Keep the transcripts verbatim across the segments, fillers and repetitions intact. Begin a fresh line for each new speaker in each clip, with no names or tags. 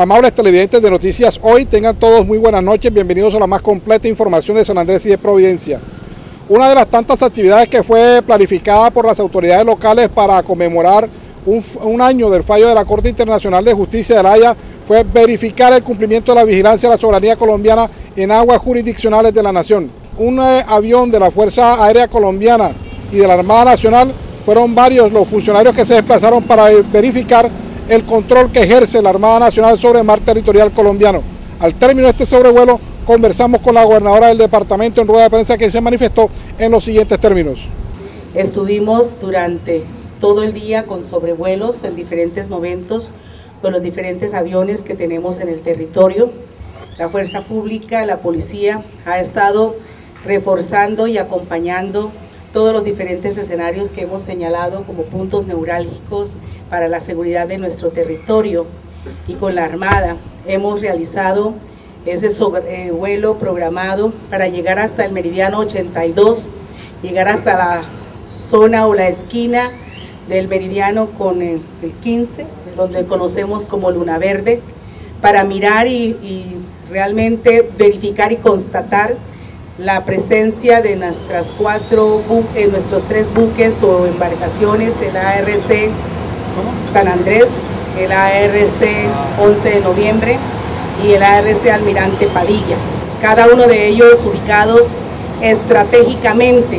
Amables televidentes de Noticias Hoy, tengan todos muy buenas noches, bienvenidos a la más completa información de San Andrés y de Providencia. Una de las tantas actividades que fue planificada por las autoridades locales para conmemorar un, un año del fallo de la Corte Internacional de Justicia de La Haya fue verificar el cumplimiento de la vigilancia de la soberanía colombiana en aguas jurisdiccionales de la nación. Un eh, avión de la Fuerza Aérea Colombiana y de la Armada Nacional fueron varios los funcionarios que se desplazaron para verificar el control que ejerce la Armada Nacional sobre el mar territorial colombiano. Al término de este sobrevuelo, conversamos con la gobernadora del departamento en rueda de prensa, que se manifestó en los siguientes términos.
Estuvimos durante todo el día con sobrevuelos en diferentes momentos con los diferentes aviones que tenemos en el territorio. La fuerza pública, la policía ha estado reforzando y acompañando todos los diferentes escenarios que hemos señalado como puntos neurálgicos para la seguridad de nuestro territorio, y con la Armada hemos realizado ese sobrevuelo programado para llegar hasta el meridiano ochenta y dos, llegar hasta la zona o la esquina del meridiano con el, el quince, donde conocemos como Luna Verde, para mirar y, y realmente verificar y constatar la presencia de nuestras cuatro, en nuestros tres buques o embarcaciones, el A R C San Andrés, el A R C once de noviembre y el A R C Almirante Padilla, cada uno de ellos ubicados estratégicamente,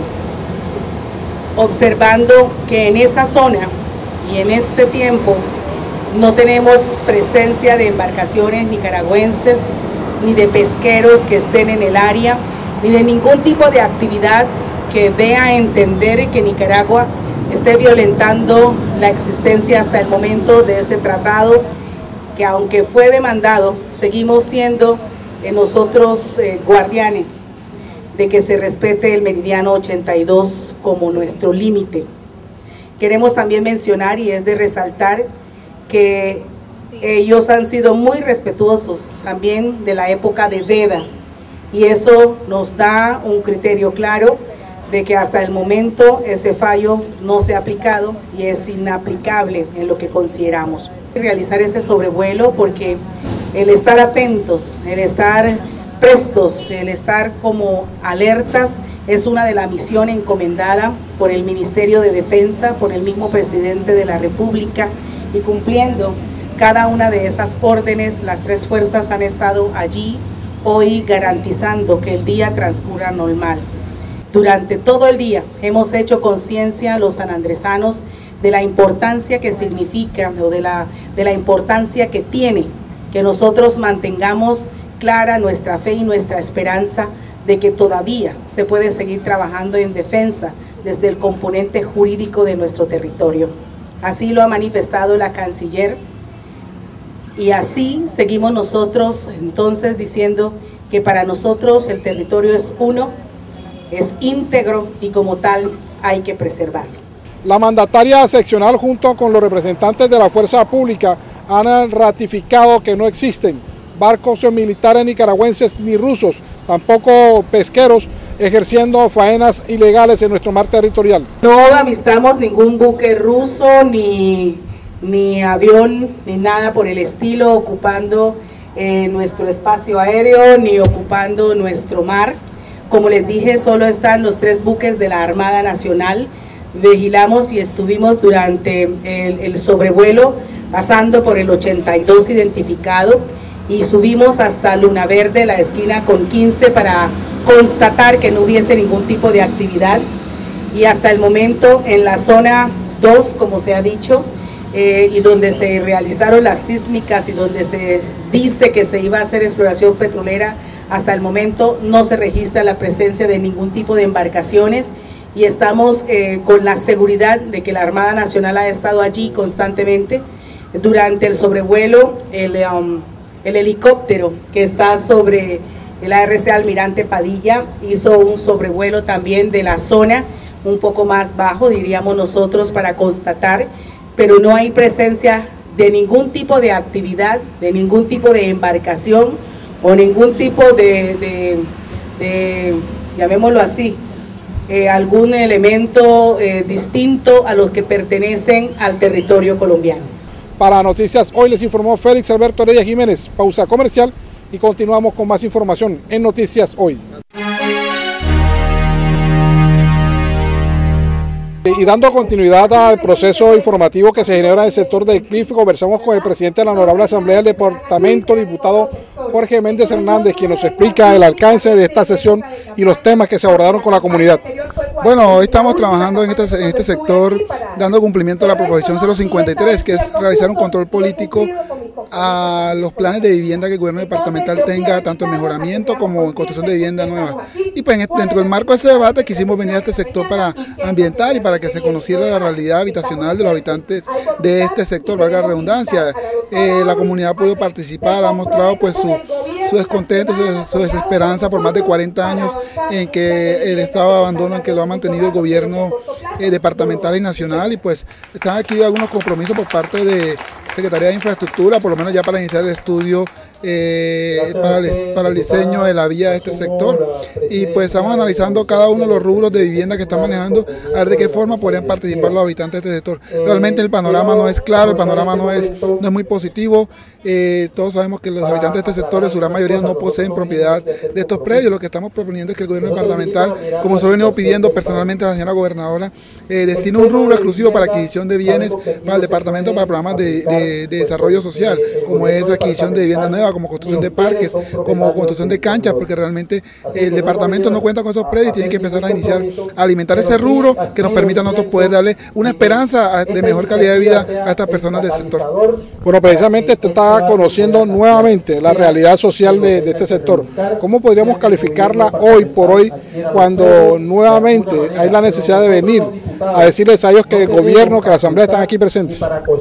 observando que en esa zona y en este tiempo no tenemos presencia de embarcaciones nicaragüenses ni de pesqueros que estén en el área, ni de ningún tipo de actividad que dé a entender que Nicaragua esté violentando la existencia hasta el momento de este tratado, que aunque fue demandado, seguimos siendo eh, nosotros eh, guardianes de que se respete el meridiano ochenta y dos como nuestro límite. Queremos también mencionar, y es de resaltar, que ellos han sido muy respetuosos también de la época de Deda, y eso nos da un criterio claro de que hasta el momento ese fallo no se ha aplicado y es inaplicable en lo que consideramos. Realizar ese sobrevuelo porque el estar atentos, el estar prestos, el estar como alertas es una de las misiones encomendada por el Ministerio de Defensa, por el mismo Presidente de la República, y cumpliendo cada una de esas órdenes, las tres fuerzas han estado allí hoy garantizando que el día transcurra normal. Durante todo el día hemos hecho conciencia a los sanandresanos de la importancia que significa o de la, de la importancia que tiene que nosotros mantengamos clara nuestra fe y nuestra esperanza de que todavía se puede seguir trabajando en defensa desde el componente jurídico de nuestro territorio. Así lo ha manifestado la canciller. Y así seguimos nosotros entonces diciendo que para nosotros el territorio es uno, es íntegro y como tal hay que preservarlo.
La mandataria seccional junto con los representantes de la fuerza pública han ratificado que no existen barcos militares nicaragüenses ni rusos, tampoco pesqueros, ejerciendo faenas ilegales en nuestro mar territorial.
No avistamos ningún buque ruso ni... ni avión, ni nada por el estilo, ocupando eh, nuestro espacio aéreo, ni ocupando nuestro mar. Como les dije, solo están los tres buques de la Armada Nacional. Vigilamos y estuvimos durante el, el sobrevuelo, pasando por el ochenta y dos identificado, y subimos hasta Luna Verde, la esquina con quince, para constatar que no hubiese ningún tipo de actividad. Y hasta el momento, en la zona dos, como se ha dicho, Eh, y donde se realizaron las sísmicas y donde se dice que se iba a hacer exploración petrolera, hasta el momento no se registra la presencia de ningún tipo de embarcaciones, y estamos eh, con la seguridad de que la Armada Nacional ha estado allí constantemente. Durante el sobrevuelo, el, um, el helicóptero que está sobre el A R C Almirante Padilla hizo un sobrevuelo también de la zona, un poco más bajo, diríamos nosotros, para constatar, pero no hay presencia de ningún tipo de actividad, de ningún tipo de embarcación o ningún tipo de, de, de llamémoslo así, eh, algún elemento eh, distinto a los que pertenecen al territorio colombiano.
Para Noticias Hoy les informó Félix Alberto Heredia Jiménez. Pausa comercial y continuamos con más información en Noticias Hoy. Y dando continuidad al proceso informativo que se genera en el sector del C L I F, conversamos con el presidente de la Honorable Asamblea del Departamento, diputado Jorge Méndez Hernández, quien nos explica el alcance de esta sesión y los temas que se abordaron con la comunidad.
Bueno, hoy estamos trabajando en este, en este sector, dando cumplimiento a la proposición cero cincuenta y tres, que es realizar un control político a los planes de vivienda que el gobierno departamental tenga, tanto en mejoramiento como en construcción de vivienda nueva. Y pues dentro del marco de ese debate quisimos venir a este sector para ambientar y para que se conociera la realidad habitacional de los habitantes de este sector, valga la redundancia. Eh, la comunidad ha podido participar, ha mostrado pues su, su descontento, su, su desesperanza por más de cuarenta años en que el estado de abandono en que lo ha mantenido el gobierno eh, departamental y nacional, y pues están aquí algunos compromisos por parte de Secretaría de Infraestructura, por lo menos ya para iniciar el estudio eh, para, el, para el diseño de la vía de este sector, y pues estamos analizando cada uno de los rubros de vivienda que están manejando, a ver de qué forma podrían participar los habitantes de este sector. Realmente el panorama no es claro, el panorama no es, no es muy positivo. Eh, todos sabemos que los habitantes de este sector, en su gran mayoría, no poseen propiedad de estos predios. Lo que estamos proponiendo es que el gobierno departamental, como se lo ha venido pidiendo personalmente a la señora gobernadora, eh, destine un rubro exclusivo para adquisición de bienes para el departamento, para programas de, de, de desarrollo social, como es la adquisición de vivienda nueva, como construcción de parques, como construcción de canchas, porque realmente el departamento no cuenta con esos predios y tiene que empezar a iniciar a alimentar ese rubro que nos permita a nosotros poder darle una esperanza de mejor calidad de vida a estas personas del sector.
Bueno, precisamente este está conociendo nuevamente la realidad social de, de este sector. ¿Cómo podríamos calificarla hoy por hoy cuando nuevamente hay la necesidad de venir a decirles a ellos que el gobierno, que la asamblea están aquí presentes?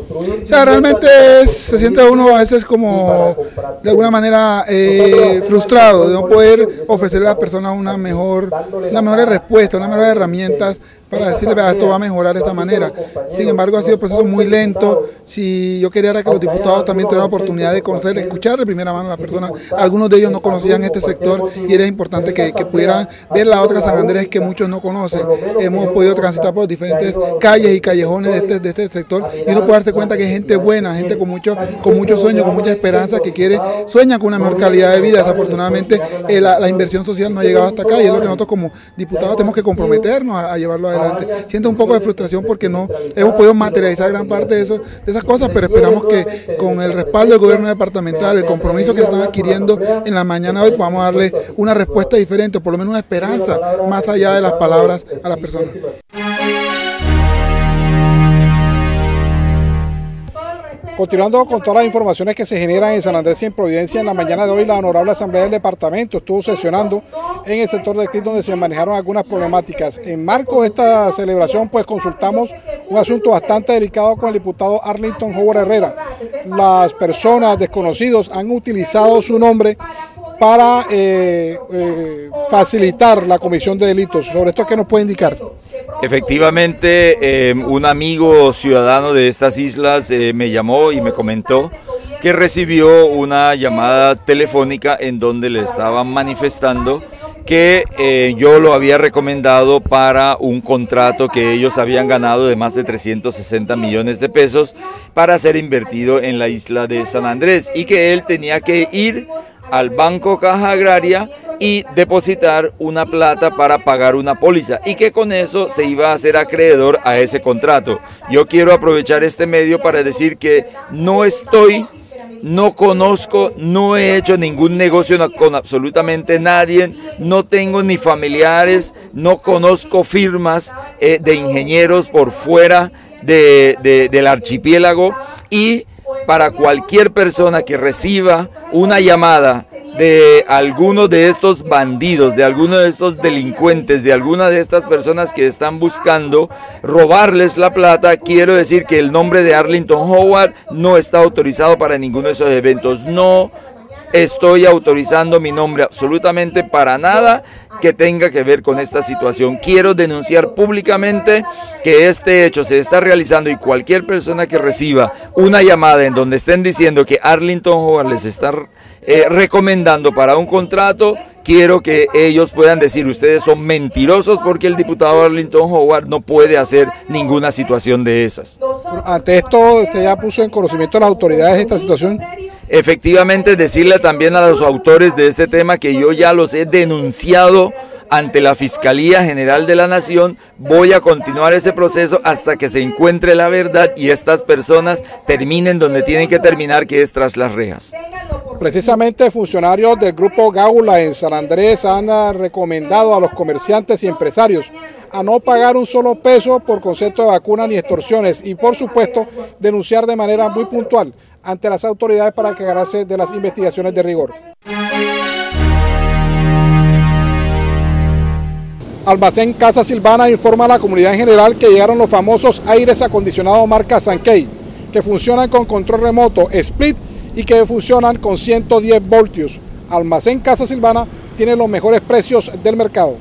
O sea, realmente es, se siente uno a veces como de alguna manera eh, frustrado de no poder ofrecerle a las personas una mejor, una mejor respuesta, una mejor herramientas para decirle, vea, esto va a mejorar de esta manera. Sin embargo, ha sido un proceso muy lento. Si yo quería era que los diputados también tuvieran la oportunidad de conocer, de escuchar de primera mano a las personas. Algunos de ellos no conocían este sector y era importante que, que pudieran ver la otra San Andrés que muchos no conocen. Hemos podido transitar por diferentes calles y callejones de este, de este sector y uno puede darse cuenta que hay gente buena, gente con mucho, con muchos sueños, con mucha esperanza, que quiere, sueña con una mejor calidad de vida. Desafortunadamente eh, la, la inversión social no ha llegado hasta acá y es lo que nosotros como diputados tenemos que comprometernos a, a llevarlo adelante. Siento un poco de frustración porque no hemos podido materializar gran parte de, eso, de esas cosas, pero esperamos que con el respaldo del gobierno departamental, el compromiso que se están adquiriendo en la mañana de hoy, podamos darle una respuesta diferente, por lo menos una esperanza más allá de las palabras a las personas.
Continuando con todas las informaciones que se generan en San Andrés y en Providencia, en la mañana de hoy la Honorable Asamblea del Departamento estuvo sesionando en el sector del C L I F donde se manejaron algunas problemáticas. En marco de esta celebración pues consultamos un asunto bastante delicado con el diputado Arlington Howard Herrera. Las personas desconocidos han utilizado su nombre para eh, eh, facilitar la comisión de delitos. ¿Sobre esto qué nos puede indicar?
Efectivamente, eh, un amigo ciudadano de estas islas eh, me llamó y me comentó que recibió una llamada telefónica en donde le estaban manifestando que eh, yo lo había recomendado para un contrato que ellos habían ganado de más de trescientos sesenta millones de pesos para ser invertido en la isla de San Andrés y que él tenía que ir al Banco Caja Agraria y depositar una plata para pagar una póliza y que con eso se iba a hacer acreedor a ese contrato. Yo quiero aprovechar este medio para decir que no estoy, no conozco, no he hecho ningún negocio con absolutamente nadie, no tengo ni familiares, no conozco firmas eh, de ingenieros por fuera de, de, del archipiélago, y para cualquier persona que reciba una llamada de alguno de estos bandidos, de alguno de estos delincuentes, de alguna de estas personas que están buscando robarles la plata, quiero decir que el nombre de Arlington Howard no está autorizado para ninguno de esos eventos. No estoy autorizando mi nombre absolutamente para nada que tenga que ver con esta situación. Quiero denunciar públicamente que este hecho se está realizando y cualquier persona que reciba una llamada en donde estén diciendo que Arlington Howard les está eh, recomendando para un contrato, quiero que ellos puedan decir: ustedes son mentirosos, porque el diputado Arlington Howard no puede hacer ninguna situación de esas.
Ante esto, ¿usted ya puso en conocimiento de las autoridades esta situación?
Efectivamente, decirle también a los autores de este tema que yo ya los he denunciado ante la Fiscalía General de la Nación. Voy a continuar ese proceso hasta que se encuentre la verdad y estas personas terminen donde tienen que terminar, que es tras las rejas.
Precisamente funcionarios del Grupo Gaula en San Andrés han recomendado a los comerciantes y empresarios a no pagar un solo peso por concepto de vacuna ni extorsiones y, por supuesto, denunciar de manera muy puntual ante las autoridades para encargarse de las investigaciones de rigor. Almacén Casa Silvana informa a la comunidad en general que llegaron los famosos aires acondicionados marca Sankey, que funcionan con control remoto, split y que funcionan con ciento diez voltios. Almacén Casa Silvana tiene los mejores precios del mercado.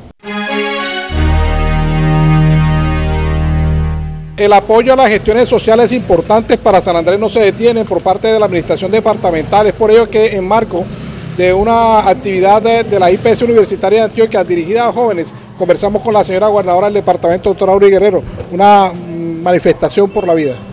El apoyo a las gestiones sociales importantes para San Andrés no se detienen por parte de la administración departamental. Es por ello que en marco de una actividad de, de la I P S Universitaria de Antioquia dirigida a jóvenes, conversamos con la señora gobernadora del departamento, doctora Auri Guerrero, una manifestación por la vida.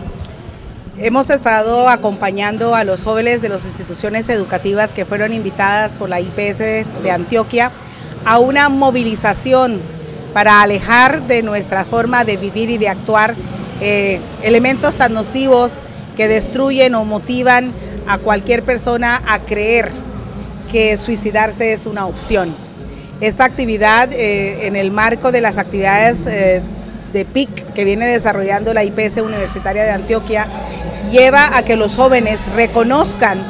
Hemos estado acompañando a los jóvenes de las instituciones educativas que fueron invitadas por la I P S de Antioquia a una movilización para alejar de nuestra forma de vivir y de actuar eh, elementos tan nocivos que destruyen o motivan a cualquier persona a creer que suicidarse es una opción. Esta actividad, eh, en el marco de las actividades eh, de P I C que viene desarrollando la I P S Universitaria de Antioquia, lleva a que los jóvenes reconozcan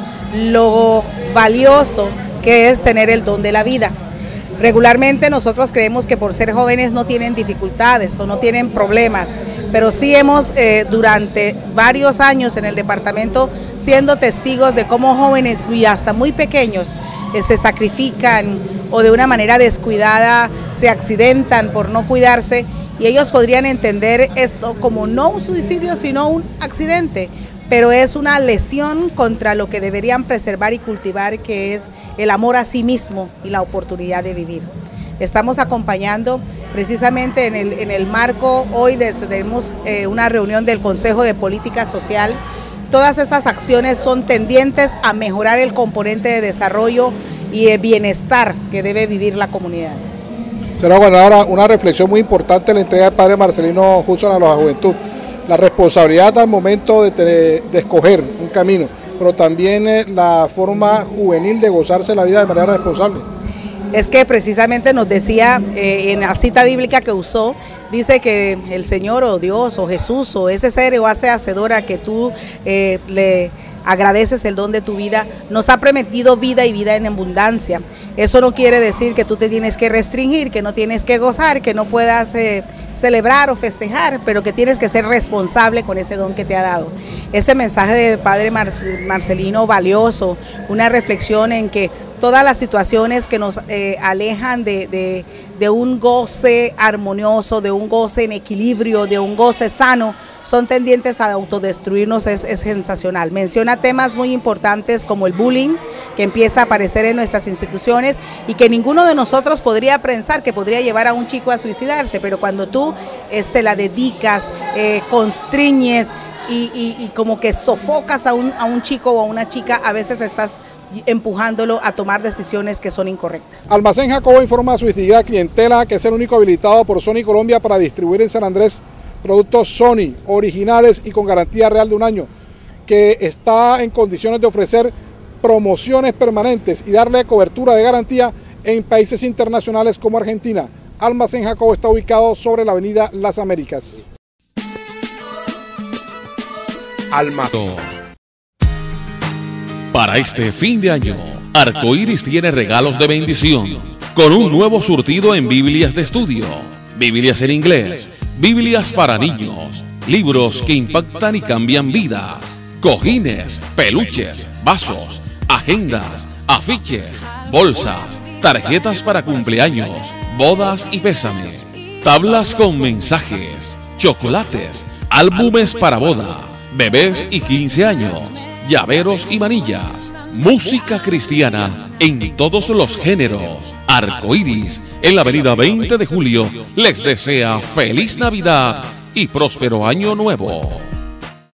lo valioso que es tener el don de la vida. Regularmente nosotros creemos que por ser jóvenes no tienen dificultades o no tienen problemas, pero sí hemos eh, durante varios años en el departamento siendo testigos de cómo jóvenes y hasta muy pequeños eh, se sacrifican o de una manera descuidada se accidentan por no cuidarse, y ellos podrían entender esto como no un suicidio sino un accidente, pero es una lesión contra lo que deberían preservar y cultivar, que es el amor a sí mismo y la oportunidad de vivir. Estamos acompañando precisamente en el, en el marco, hoy de, tenemos eh, una reunión del Consejo de Política Social. Todas esas acciones son tendientes a mejorar el componente de desarrollo y de bienestar que debe vivir la comunidad.
Señora gobernadora, una reflexión muy importante en la entrega del padre Marcelino Hudson a la juventud. La responsabilidad al momento de, de, de escoger un camino, pero también eh, la forma juvenil de gozarse la vida de manera responsable.
Es que precisamente nos decía eh, en la cita bíblica que usó, dice que el Señor o Dios o Jesús o ese ser o ese hacedora que tú eh, le agradeces el don de tu vida, nos ha prometido vida y vida en abundancia. Eso no quiere decir que tú te tienes que restringir, que no tienes que gozar, que no puedas eh, celebrar o festejar, pero que tienes que ser responsable con ese don que te ha dado. Ese mensaje del padre Marcelino valioso, una reflexión en que todas las situaciones que nos eh, alejan de, de, de un goce armonioso, de un goce en equilibrio, de un goce sano, son tendientes a autodestruirnos, es, es sensacional. Menciona temas muy importantes como el bullying, que empieza a aparecer en nuestras instituciones y que ninguno de nosotros podría pensar que podría llevar a un chico a suicidarse, pero cuando tú eh, se la dedicas, eh, constriñes, Y, y, y como que sofocas a un, a un chico o a una chica, a veces estás empujándolo a tomar decisiones que son incorrectas.
Almacén Jacobo informa a su distinguida clientela que es el único habilitado por Sony Colombia para distribuir en San Andrés productos Sony originales y con garantía real de un año, que está en condiciones de ofrecer promociones permanentes y darle cobertura de garantía en países internacionales como Argentina. Almacén Jacobo está ubicado sobre la avenida Las Américas.
Almacén. Para este fin de año, Arcoíris tiene regalos de bendición con un nuevo surtido en Biblias de estudio, Biblias en inglés, Biblias para niños, libros que impactan y cambian vidas, cojines, peluches, vasos, agendas, afiches, bolsas, tarjetas para cumpleaños, bodas y pésame, tablas con mensajes, chocolates, álbumes para boda, bebés y quince años, llaveros y manillas, música cristiana en todos los géneros. Arcoíris, en la avenida veinte de julio, les desea feliz Navidad y próspero año nuevo.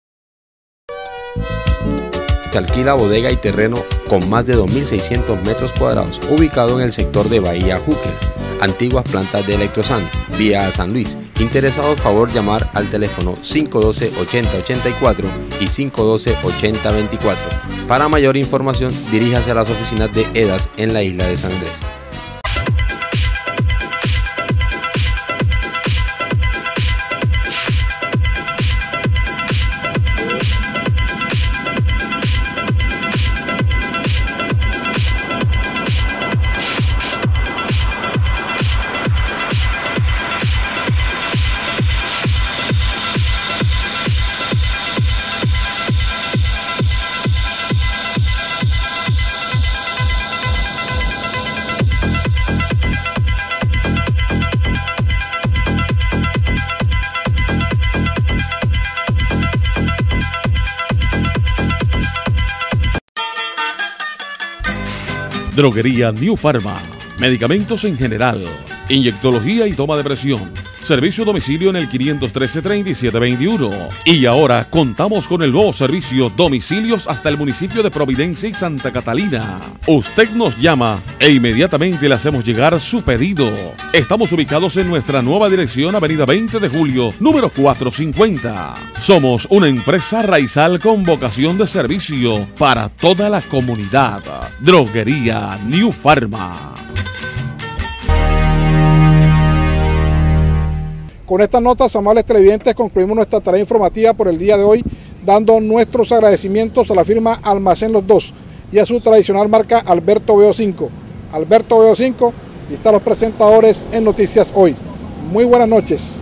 te alquila bodega y terreno con más de dos mil seiscientos metros cuadrados, ubicado en el sector de Bahía Júquer, antiguas plantas de Electrosan, vía a San Luis. Interesados, favor llamar al teléfono cinco uno dos, ochenta ochenta y cuatro y cinco uno dos, ochenta veinticuatro. Para mayor información, diríjase a las oficinas de EDAS en la isla de San Andrés.
Droguería New Pharma, medicamentos en general, inyectología y toma de presión, servicio a domicilio en el quinientos trece, treinta y siete veintiuno. Y ahora contamos con el nuevo servicio domicilios hasta el municipio de Providencia y Santa Catalina. Usted nos llama e inmediatamente le hacemos llegar su pedido. Estamos ubicados en nuestra nueva dirección, avenida veinte de julio, número cuatrocientos cincuenta. Somos una empresa raizal con vocación de servicio para toda la comunidad. Droguería New Pharma.
Con estas notas, amables televidentes, concluimos nuestra tarea informativa por el día de hoy, dando nuestros agradecimientos a la firma Almacén Los Dos y a su tradicional marca Alberto B O cinco. Alberto B O cinco, y están los presentadores en Noticias Hoy. Muy buenas noches.